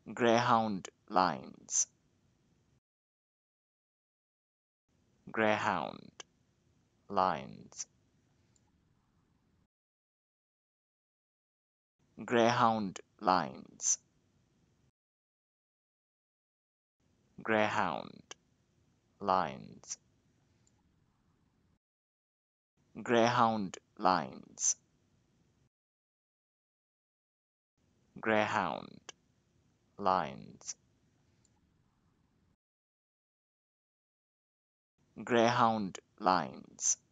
Greyhound lines. Greyhound lines. Greyhound lines. Greyhound lines. Greyhound lines. Greyhound lines. Greyhound lines.